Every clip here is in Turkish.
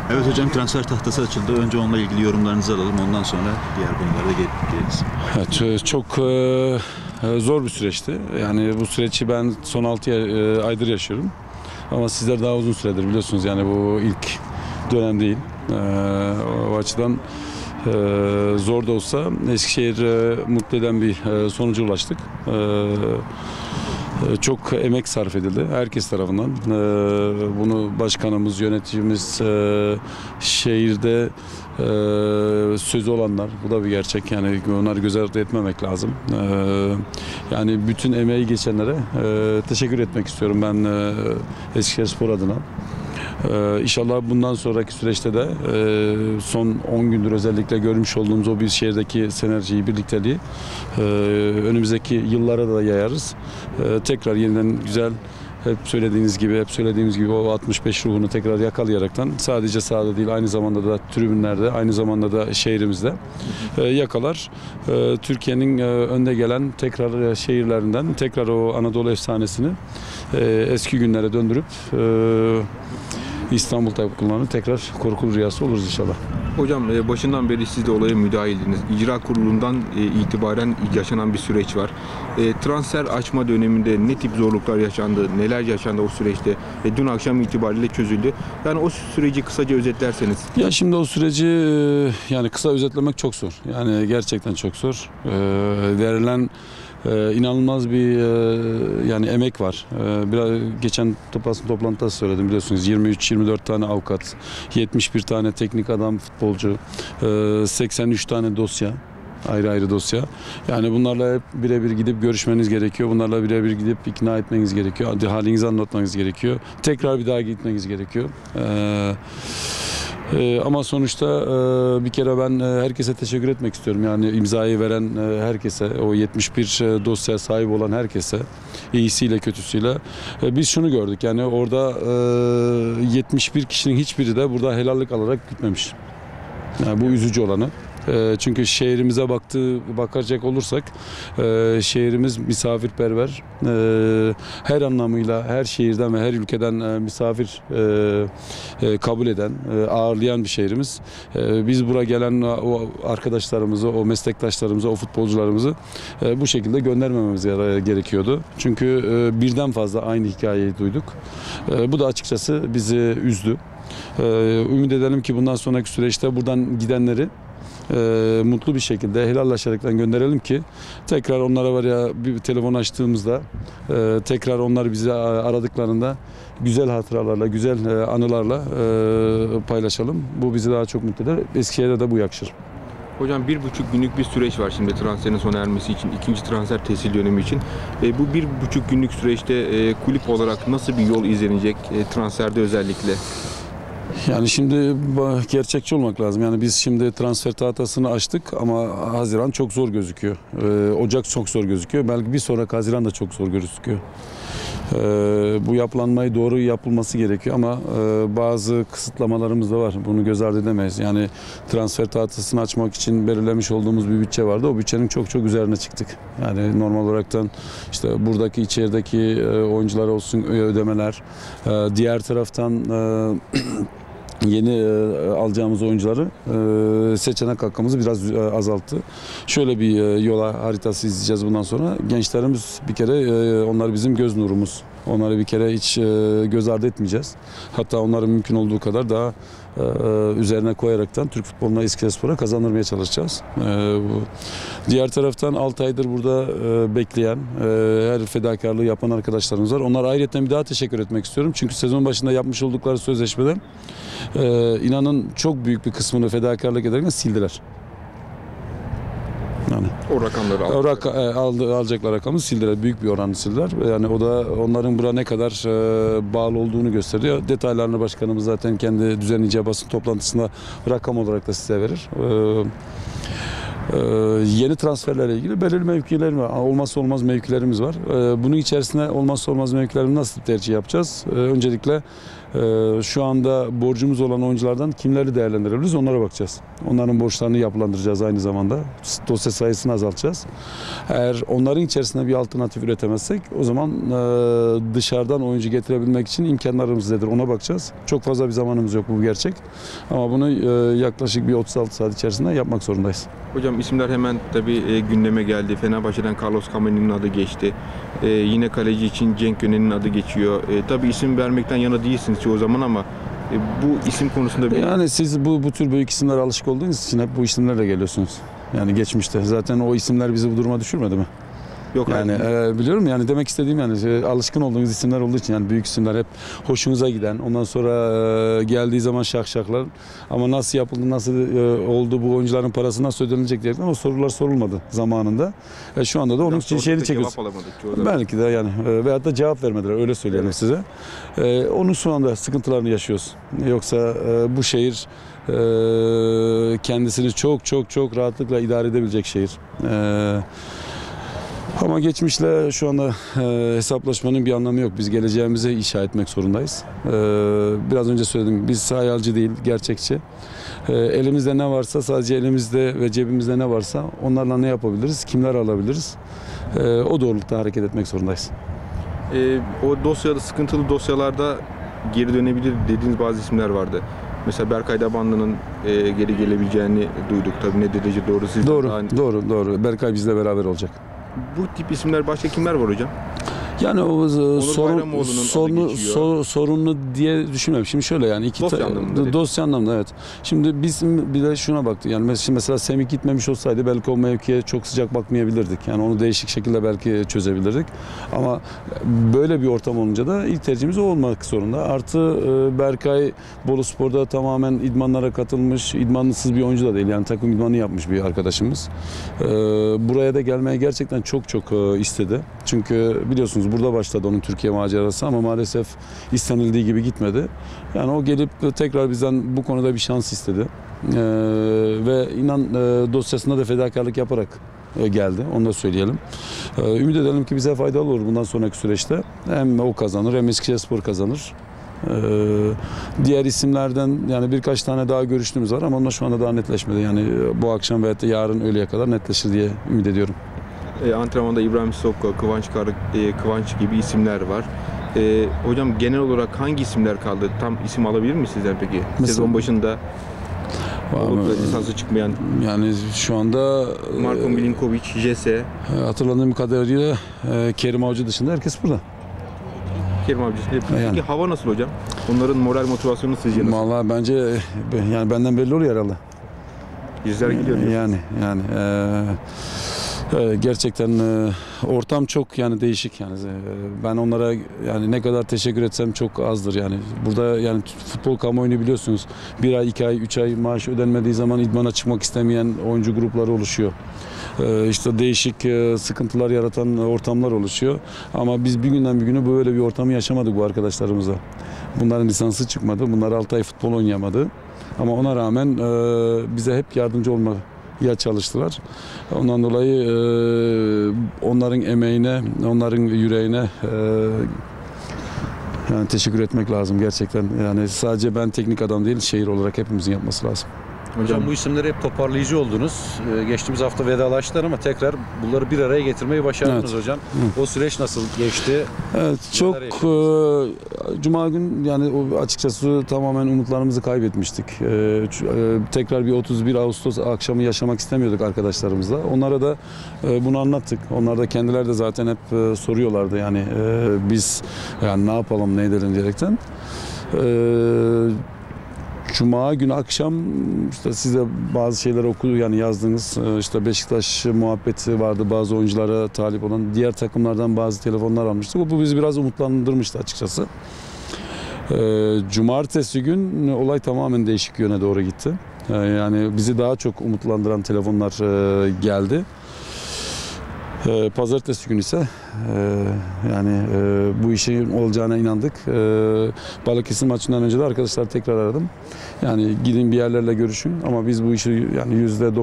Evet hocam, transfer tahtası açıldı. Önce onunla ilgili yorumlarınızı alalım. Ondan sonra diğer konulara da geliriz. Evet, çok zor bir süreçti. Yani bu süreci ben son 6 aydır yaşıyorum. Ama sizler daha uzun süredir biliyorsunuz. Yani bu ilk dönem değil. O açıdan zor da olsa Eskişehir mutlu eden bir sonuca ulaştık. Çok emek sarf edildi herkes tarafından. Bunu başkanımız, yöneticimiz, şehirde sözü olanlar, bu da bir gerçek. Yani onları göz ardı etmemek lazım. Yani bütün emeği geçenlere teşekkür etmek istiyorum ben Eskişehirspor adına. İnşallah bundan sonraki süreçte de son 10 gündür özellikle görmüş olduğumuz o bir şehirdeki sinerjiyi, birlikteliği önümüzdeki yıllara da yayarız. Tekrar yeniden güzel, hep söylediğimiz gibi o 65 ruhunu tekrar yakalayaraktan sadece sahada değil, aynı zamanda da tribünlerde, aynı zamanda da şehrimizde yakalar. Türkiye'nin önde gelen tekrar şehirlerinden tekrar o Anadolu efsanesini eski günlere döndürüp İstanbul takımlarının tekrar korkulu rüyası oluruz inşallah. Hocam başından beri siz de olaya müdahildiniz. İcra kurulundan itibaren yaşanan bir süreç var. Transfer açma döneminde ne tip zorluklar yaşandı, neler yaşandı o süreçte? Dün akşam itibariyle çözüldü. Yani o süreci kısaca özetlerseniz. Ya şimdi o süreci yani kısa özetlemek çok zor. Yani gerçekten çok zor. Verilen inanılmaz bir yani emek var. Biraz geçen basın toplantıda söyledim biliyorsunuz. 23-24 tane avukat, 71 tane teknik adam, futbolcu, 83 tane dosya. Ayrı dosya. Yani bunlarla hep birebir gidip görüşmeniz gerekiyor. Bunlarla birebir gidip ikna etmeniz gerekiyor. Halinizi anlatmanız gerekiyor. Tekrar bir daha gitmeniz gerekiyor. Ama sonuçta bir kere ben herkese teşekkür etmek istiyorum. Yani imzayı veren herkese, o 71 dosyaya sahip olan herkese, iyisiyle kötüsüyle. Biz şunu gördük, yani orada 71 kişinin hiçbiri de burada helallik alarak gitmemiş. Yani bu üzücü olanı. Çünkü şehrimize bakacak olursak şehrimiz misafirperver, her anlamıyla her şehirden ve her ülkeden misafir kabul eden, ağırlayan bir şehrimiz. Biz buraya gelen o arkadaşlarımızı, o meslektaşlarımızı, o futbolcularımızı bu şekilde göndermememiz gerekiyordu. Çünkü birden fazla aynı hikayeyi duyduk. Bu da açıkçası bizi üzdü. Ümit edelim ki bundan sonraki süreçte buradan gidenleri mutlu bir şekilde helallaşaraktan gönderelim ki tekrar onlara var ya bir telefon açtığımızda tekrar onlar bizi aradıklarında güzel hatıralarla, güzel anılarla paylaşalım. Bu bizi daha çok mutlu eder. Eskişehir'de de bu yakışır. Hocam 1,5 günlük bir süreç var şimdi transferin sona ermesi için, ikinci transfer tescil dönemi için. Bu 1,5 günlük süreçte kulüp olarak nasıl bir yol izlenecek transferde özellikle? Yani şimdi gerçekçi olmak lazım. Yani biz şimdi transfer tahtasını açtık ama Haziran çok zor gözüküyor. Ocak çok zor gözüküyor. Belki bir sonraki Haziran da çok zor gözüküyor. Bu yapılanmayı doğru yapılması gerekiyor ama bazı kısıtlamalarımız da var. Bunu göz ardı edemeyiz. Yani transfer tahtasını açmak için belirlemiş olduğumuz bir bütçe vardı. O bütçenin çok üzerine çıktık. Yani normal olaraktan işte buradaki içerideki oyuncular olsun ödemeler, diğer taraftan yeni alacağımız oyuncuları seçenek hakkımızı biraz azalttı. Şöyle bir yola haritası izleyeceğiz bundan sonra. Gençlerimiz bir kere onlar bizim göz nurumuz. Onları bir kere hiç göz ardı etmeyeceğiz. Hatta onları mümkün olduğu kadar daha üzerine koyaraktan Türk futboluna, Eskişehirspor'a kazandırmaya çalışacağız. Diğer taraftan 6 aydır burada bekleyen, her fedakarlığı yapan arkadaşlarımız var. Onlara ayrıca bir daha teşekkür etmek istiyorum. Çünkü sezon başında yapmış oldukları sözleşmeden inanın çok büyük bir kısmını fedakarlık ederken sildiler. Yani O rakamları alacaklar rakamı sildiler. Büyük bir oranı sildiler. Yani o da onların buna ne kadar bağlı olduğunu gösteriyor. Detaylarını başkanımız zaten kendi düzenleyeceği basın toplantısında rakam olarak da size verir. Yeni transferlerle ilgili belirli mevkiler var. Olmazsa olmaz mevkilerimiz var. Bunun içerisinde olmazsa olmaz mevkilerimizi nasıl tercih yapacağız? Öncelikle Şu anda borcumuz olan oyunculardan kimleri değerlendirebiliriz onlara bakacağız. Onların borçlarını yapılandıracağız aynı zamanda. Dosya sayısını azaltacağız. Eğer onların içerisinde bir alternatif üretemezsek o zaman dışarıdan oyuncu getirebilmek için imkanlarımız nedir ona bakacağız. Çok fazla bir zamanımız yok, bu gerçek. Ama bunu yaklaşık bir 36 saat içerisinde yapmak zorundayız. Hocam isimler hemen tabii gündeme geldi. Fenerbahçe'den Carlos Kameni'nin adı geçti. Yine kaleci için Cenk Yönen'in adı geçiyor. Tabii isim vermekten yana değilsiniz çoğu zaman ama bu isim konusunda bir... Yani siz bu tür büyük isimlere alışık olduğunuz için hep bu isimlerle geliyorsunuz. Yani geçmişte. Zaten o isimler bizi bu duruma düşürmedi mi? Yok Yani biliyorum yani demek istediğim yani alışkın olduğunuz isimler olduğu için yani büyük isimler hep hoşunuza giden ondan sonra geldiği zaman şakşaklar ama nasıl yapıldı nasıl oldu bu oyuncuların parası nasıl ödenecek diye o sorular sorulmadı zamanında. Şu anda da onun için şeyini çekiyoruz. Belki de yani veyahut da cevap vermediler öyle söyleyelim evet. Size. Onun şu anda sıkıntılarını yaşıyoruz. Yoksa bu şehir kendisini çok rahatlıkla idare edebilecek şehir. Ama geçmişle şu anda hesaplaşmanın bir anlamı yok. Biz geleceğimizi inşa etmek zorundayız. Biraz önce söyledim, biz hayalci değil, gerçekçi. Elimizde ne varsa, sadece elimizde ve cebimizde ne varsa onlarla ne yapabiliriz, kimler alabiliriz? O doğrultuda hareket etmek zorundayız. O dosyada, sıkıntılı dosyalarda geri dönebilir dediğiniz bazı isimler vardı. Mesela Berkay Dabanlı'nın geri gelebileceğini duyduk. Tabii ne derece doğru siz Doğru. Berkay bizle beraber olacak. Bu tip isimler başka kimler var hocam? Yani o sorunlu diye düşünmüyorum. Şimdi şöyle yani dosya anlamında evet. Şimdi biz bir de şuna baktık. Yani mesela Semih gitmemiş olsaydı belki o mevkiye çok sıcak bakmayabilirdik. Yani onu değişik şekilde belki çözebilirdik. Ama böyle bir ortam olunca da ilk tercihimiz o olmak zorunda. Artı Berkay Boluspor'da tamamen idmanlara katılmış, idmansız bir oyuncu da değil. Yani takım idmanı yapmış bir arkadaşımız. Buraya da gelmeye gerçekten çok istedi. Çünkü biliyorsunuz burada başladı onun Türkiye macerası ama maalesef istenildiği gibi gitmedi. Yani o gelip tekrar bizden bu konuda bir şans istedi. Ve inan dosyasında da fedakarlık yaparak geldi. Onu da söyleyelim. Ümit edelim ki bize faydalı olur bundan sonraki süreçte. Hem o kazanır hem Eskişehirspor kazanır. Diğer isimlerden yani birkaç tane daha görüştüğümüz var ama onlar şu anda daha netleşmedi. Yani bu akşam veya yarın öğleye kadar netleşir diye ümit ediyorum. Antrenmanda İbrahim Sokko, Kıvanç gibi isimler var. Hocam genel olarak hangi isimler kaldı? Tam isim alabilir mi sizden peki? Mesela, sezon başında lisansı çıkmayan. Yani şu anda Marko Milinkovic, Jesse. Hatırladığım kadarıyla Kerim Avcı dışında herkes burada. Kerim Avcı. Peki yani. Hava nasıl hocam? Onların moral motivasyonu sizce nasıl? Vallahi bence yani benden belli oluyor herhalde. Yüzler gidiyor. Yani gerçekten ortam çok yani değişik yani ben onlara yani ne kadar teşekkür etsem çok azdır yani burada yani futbol kamuoyunu biliyorsunuz 1 ay 2 ay 3 ay maaş ödenmediği zaman idmana çıkmak istemeyen oyuncu grupları oluşuyor. İşte değişik sıkıntılar yaratan ortamlar oluşuyor ama biz bir günden bir güne böyle bir ortamı yaşamadık bu arkadaşlarımızla. Bunların lisansı çıkmadı, bunlar 6 ay futbol oynayamadı ama ona rağmen bize hep yardımcı olmak çalıştılar. Ondan dolayı onların emeğine, onların yüreğine yani teşekkür etmek lazım gerçekten. Yani sadece ben teknik adam değil, şehir olarak hepimizin yapması lazım. Hocam bu isimleri hep toparlayıcı oldunuz. Geçtiğimiz hafta vedalaştılar ama tekrar bunları bir araya getirmeyi başardınız hocam. O süreç nasıl geçti? Evet, çok Cuma gün yani açıkçası tamamen umutlarımızı kaybetmiştik. Tekrar bir 31 Ağustos akşamı yaşamak istemiyorduk arkadaşlarımızla. Onlara da bunu anlattık. Onlar da kendileri de zaten hep soruyorlardı yani biz yani ne yapalım ne edelim diyerekten. Cuma günü akşam işte siz de bazı şeyler okudu yani yazdınız işte Beşiktaş muhabbeti vardı bazı oyunculara talip olan diğer takımlardan bazı telefonlar almıştık. Bu bizi biraz umutlandırmıştı açıkçası. Cumartesi gün olay tamamen değişik yöne doğru gitti. Yani bizi daha çok umutlandıran telefonlar geldi. Pazartesi günü ise yani bu işin olacağına inandık. Balıkesir maçından önce de arkadaşlar tekrar aradım. Yani gidin bir yerlerle görüşün ama biz bu işi yani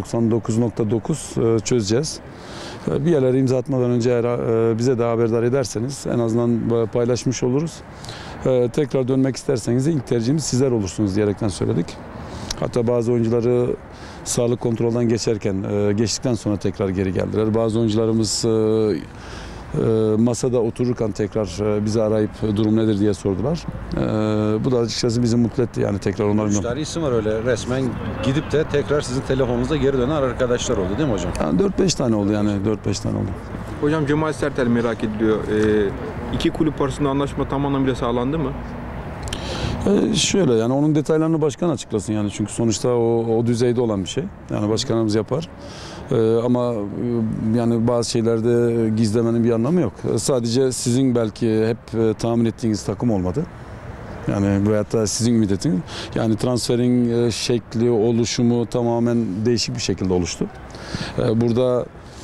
%99.9 çözeceğiz. Bir yerlere imza atmadan önce eğer bize de haberdar ederseniz en azından paylaşmış oluruz. Tekrar dönmek isterseniz de ilk tercihimiz sizler olursunuz diyerekten söyledik. Hatta bazı oyuncuları sağlık kontrolden geçtikten sonra tekrar geri geldiler. Bazı oyuncularımız masada otururken tekrar bizi arayıp durum nedir diye sordular. Bu da açıkçası bizi mutlu etti, yani tekrar onların. 3 tane isim var öyle resmen gidip de tekrar sizin telefonunuzda geri dönen arkadaşlar oldu değil mi hocam? Yani 4-5 tane oldu, yani 4-5 tane oldu. Hocam Cemal Sertel merak ediliyor. İki kulüp arasında anlaşma tam anlamıyla sağlandı mı? Şöyle, yani onun detaylarını başkan açıklasın, yani çünkü sonuçta o düzeyde olan bir şey. Yani başkanımız yapar. Ama yani bazı şeylerde gizlemenin bir anlamı yok. Sadece sizin belki hep tahmin ettiğiniz takım olmadı. Yani veyahut da sizin ümit ettiğiniz. Yani transferin şekli, oluşumu tamamen değişik bir şekilde oluştu. Burada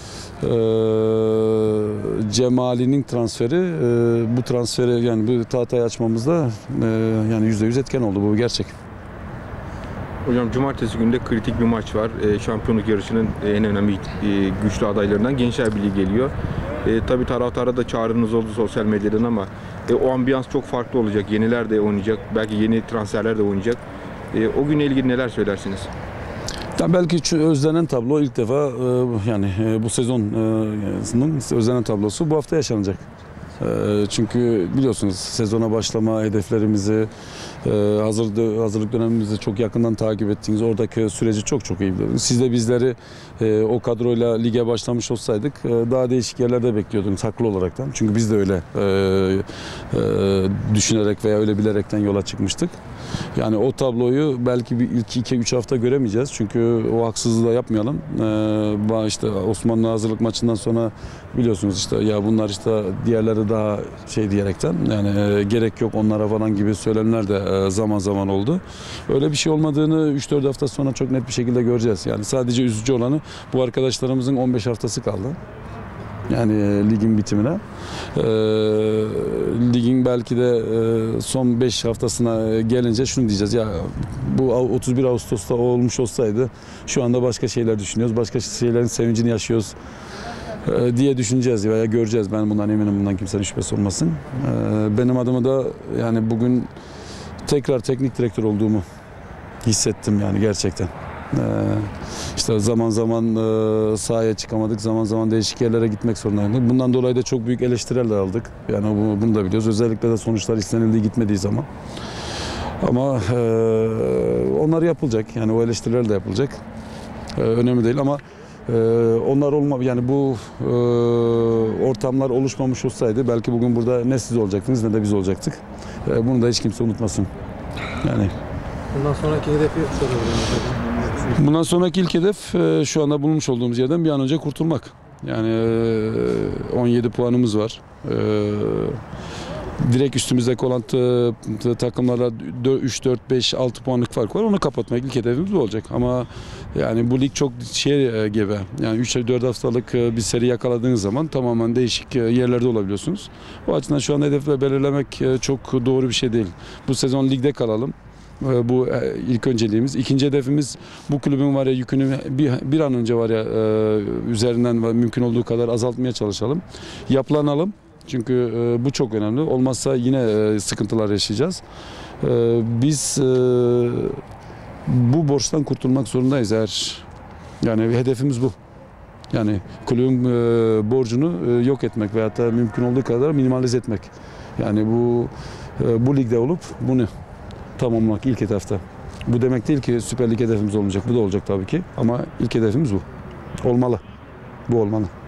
Cemali'nin transferi, bu transferi, yani bu tahtayı açmamızda yani %100 etken oldu, bu gerçek. Hocam cumartesi günde kritik bir maç var. Şampiyonluk yarışının en önemli güçlü adaylarından Gençler Birliği geliyor. Tabii taraftara da çağrınız oldu sosyal medyadan ama o ambiyans çok farklı olacak. Yeniler de oynayacak. Belki yeni transferler de oynayacak. O güne ilgili neler söylersiniz? Ya belki özlenen tablo ilk defa yani bu sezonun özlenen tablosu bu hafta yaşanacak. Çünkü biliyorsunuz sezona başlama hedeflerimizi, hazırlık dönemimizi çok yakından takip ettiğiniz, oradaki süreci çok iyi biliyordunuz. Siz de bizleri o kadroyla lige başlamış olsaydık daha değişik yerlerde bekliyordunuz haklı olaraktan. Çünkü biz de öyle düşünerek veya öyle bilerekten yola çıkmıştık. Yani o tabloyu belki bir ilk 2-3 hafta göremeyeceğiz. Çünkü o haksızlığı da yapmayalım. İşte Osmanlı hazırlık maçından sonra biliyorsunuz işte ya bunlar işte diğerleri daha şey diyerekten, yani gerek yok onlara falan gibi söylemler de zaman zaman oldu. Öyle bir şey olmadığını 3-4 hafta sonra çok net bir şekilde göreceğiz. Yani sadece üzücü olanı bu arkadaşlarımızın 15 haftası kaldı. Yani ligin bitimine. Ligin belki de son 5 haftasına gelince şunu diyeceğiz: ya bu 31 Ağustos'ta olmuş olsaydı şu anda başka şeyler düşünüyoruz, başka şeylerin sevincini yaşıyoruz diye düşüneceğiz veya göreceğiz. Ben bundan eminim, bundan kimsenin şüphesi olmasın. Benim adıma da yani bugün tekrar teknik direktör olduğumu hissettim, yani gerçekten. İşte zaman sahaya çıkamadık, zaman değişik yerlere gitmek zorundaydık. Bundan dolayı da çok büyük eleştiriler aldık. Yani bunu da biliyoruz. Özellikle de sonuçlar istenildiği gitmediği zaman. Ama onlar yapılacak. Yani o eleştiriler de yapılacak. Önemli değil ama onlar yani bu ortamlar oluşmamış olsaydı belki bugün burada ne siz olacaktınız ne de biz olacaktık. Bunu da hiç kimse unutmasın. Yani. Bundan sonraki hedefi sorabilirim. Bundan sonraki ilk hedef şu anda bulunmuş olduğumuz yerden bir an önce kurtulmak. Yani 17 puanımız var. Direkt üstümüzdeki olan takımlarla 3, 4, 5, 6 puanlık fark var. Onu kapatmak ilk hedefimiz bu olacak. Ama yani bu lig çok gebe. Yani 3-4 haftalık bir seri yakaladığınız zaman tamamen değişik yerlerde olabiliyorsunuz. O açıdan şu an hedefleri belirlemek çok doğru bir şey değil. Bu sezon ligde kalalım. Bu ilk önceliğimiz. İkinci hedefimiz bu kulübün var ya yükünü bir an önce var ya üzerinden mümkün olduğu kadar azaltmaya çalışalım. Yapılanalım. Çünkü bu çok önemli. Olmazsa yine sıkıntılar yaşayacağız. Biz bu borçtan kurtulmak zorundayız eğer. Yani hedefimiz bu. Yani kulübün borcunu yok etmek veyahut da mümkün olduğu kadar minimalize etmek. Yani bu ligde olup bunu tamamlamak ilk etapta. Bu demek değil ki Süper Lig hedefimiz olmayacak. Bu da olacak tabii ki. Ama ilk hedefimiz bu. Olmalı. Bu olmalı.